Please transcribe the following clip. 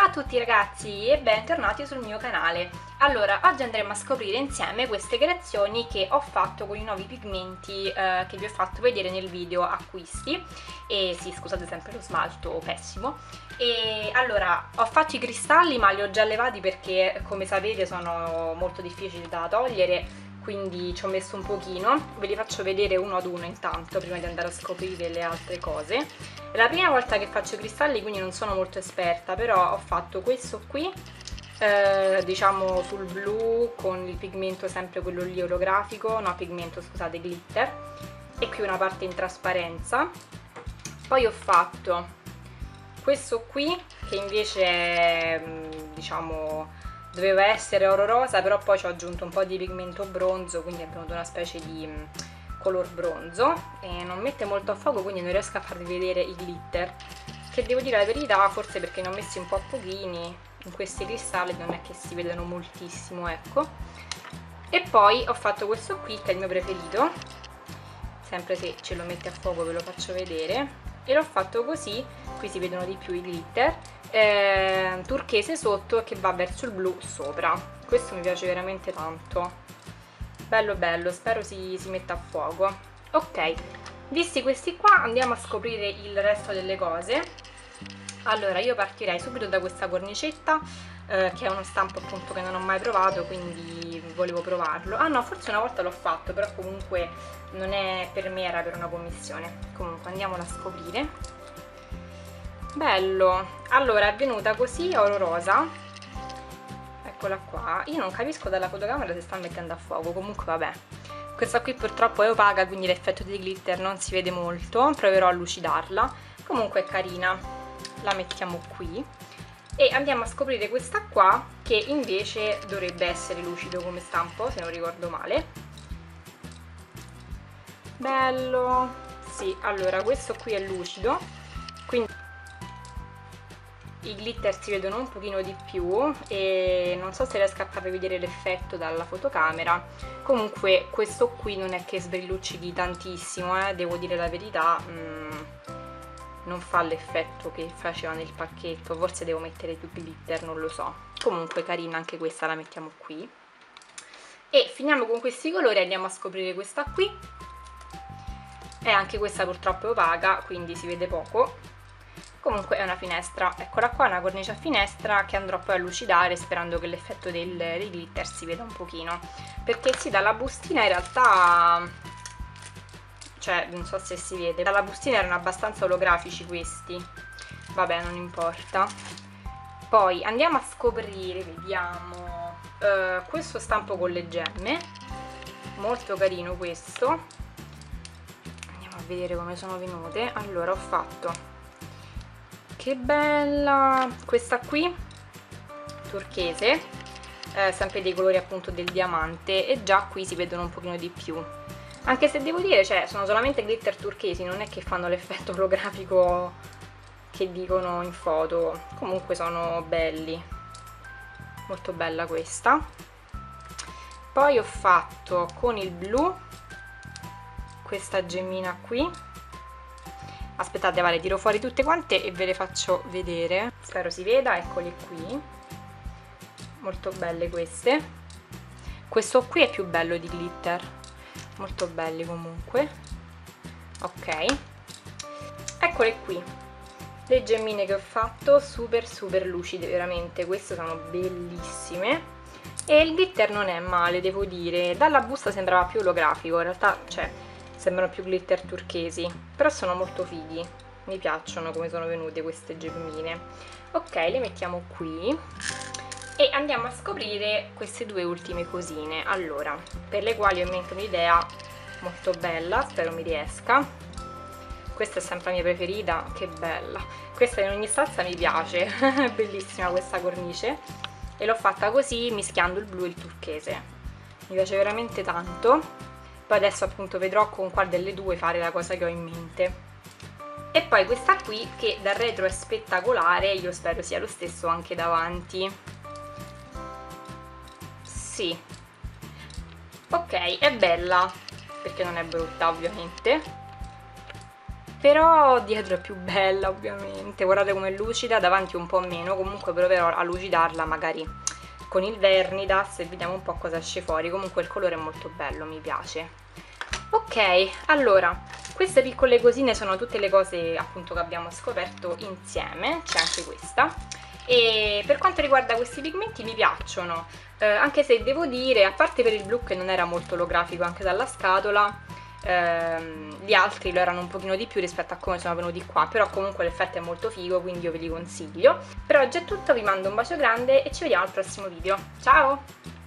a tutti ragazzi e bentornati sul mio canale. Allora, oggi andremo a scoprire insieme queste creazioni che ho fatto con i nuovi pigmenti che vi ho fatto vedere nel video acquisti. E sì, scusate sempre lo smalto pessimo. E allora, ho fatto i cristalli ma li ho già levati perché, come sapete, sono molto difficili da togliere, quindi ci ho messo un pochino. Ve li faccio vedere uno ad uno intanto prima di andare a scoprire le altre cose. È la prima volta che faccio i cristalli, quindi non sono molto esperta, però ho fatto questo qui, diciamo sul blu, con il pigmento sempre quello lì olografico, no pigmento scusate, glitter, e qui una parte in trasparenza. Poi ho fatto questo qui che invece diciamo doveva essere oro rosa, però poi ci ho aggiunto un po' di pigmento bronzo, quindi è venuto una specie di color bronzo e non mette molto a fuoco, quindi non riesco a farvi vedere i glitter, che devo dire la verità, forse perché ne ho messi un po' pochini in questi cristalli, non è che si vedono moltissimo, ecco. E poi ho fatto questo qui che è il mio preferito, sempre se ce lo mette a fuoco ve lo faccio vedere, e l'ho fatto così, qui si vedono di più i glitter, turchese sotto che va verso il blu sopra. Questo mi piace veramente tanto, bello bello, spero si metta a fuoco. Ok, visti questi qua andiamo a scoprire il resto delle cose. Allora, io partirei subito da questa cornicetta, che è uno stampo appunto che non ho mai provato, quindi volevo provarlo. Ah no, forse una volta l'ho fatto, però comunque non è per me, era per una commissione. Comunque andiamola a scoprire. Bello, allora è venuta così oro rosa. Eccola qua, io non capisco dalla fotocamera se sta mettendo a fuoco, comunque vabbè. Questa qui purtroppo è opaca, quindi l'effetto dei glitter non si vede molto, proverò a lucidarla. Comunque è carina, la mettiamo qui e andiamo a scoprire questa qua che invece dovrebbe essere lucido come stampo, se non ricordo male. Bello, sì, allora questo qui è lucido, quindi i glitter si vedono un pochino di più e non so se riesco a farvi vedere l'effetto dalla fotocamera. Comunque questo qui non è che sbrilluccichi tantissimo, devo dire la verità, non fa l'effetto che faceva nel pacchetto, forse devo mettere più glitter, non lo so. Comunque carina anche questa, la mettiamo qui. E finiamo con questi colori, andiamo a scoprire questa qui. E anche questa purtroppo è opaca, quindi si vede poco. Comunque è una finestra, eccola qua, una cornice a finestra che andrò poi a lucidare sperando che l'effetto dei glitter si veda un pochino, perché sì, dalla bustina in realtà, cioè non so se si vede, dalla bustina erano abbastanza olografici questi, vabbè non importa. Poi andiamo a scoprire, vediamo, questo stampo con le gemme, molto carino questo, andiamo a vedere come sono venute. Allora ho fatto, che bella questa qui, turchese, sempre dei colori appunto del diamante, e già qui si vedono un pochino di più, anche se devo dire, cioè, sono solamente glitter turchesi, non è che fanno l'effetto olografico che dicono in foto. Comunque sono belli, molto bella questa. Poi ho fatto con il blu questa gemmina qui. Aspettate, vale, tiro fuori tutte quante e ve le faccio vedere, spero si veda, eccole qui, molto belle queste. Questo qui è più bello di glitter, molto belli comunque. Ok, eccole qui le gemmine che ho fatto, super lucide veramente, queste sono bellissime e il glitter non è male, devo dire. Dalla busta sembrava più olografico, in realtà, cioè, sembrano più glitter turchesi, però sono molto fighi, mi piacciono come sono venute queste gemmine. Ok, le mettiamo qui e andiamo a scoprire queste due ultime cosine, allora, per le quali ho in mente un'idea molto bella, spero mi riesca. Questa è sempre la mia preferita, che bella, questa in ogni stanza mi piace, bellissima questa cornice, e l'ho fatta così mischiando il blu e il turchese, mi piace veramente tanto. Poi adesso appunto vedrò con quale delle due fare la cosa che ho in mente. E poi questa qui che dal retro è spettacolare, io spero sia lo stesso anche davanti. Sì, ok, è bella, perché non è brutta ovviamente. però dietro è più bella ovviamente, guardate com'è lucida, davanti un po' meno, comunque proverò a lucidarla magari con il Vernidas e vediamo un po' cosa esce fuori. Comunque il colore è molto bello, mi piace. Ok, allora, queste piccole cosine sono tutte le cose appunto che abbiamo scoperto insieme, c'è anche questa. E per quanto riguarda questi pigmenti mi piacciono, anche se devo dire, a parte per il blu che non era molto olografico anche dalla scatola, gli altri lo erano un pochino di più rispetto a come sono venuti qua, però comunque l'effetto è molto figo, quindi io ve li consiglio. Per oggi è tutto, vi mando un bacio grande e ci vediamo al prossimo video. Ciao!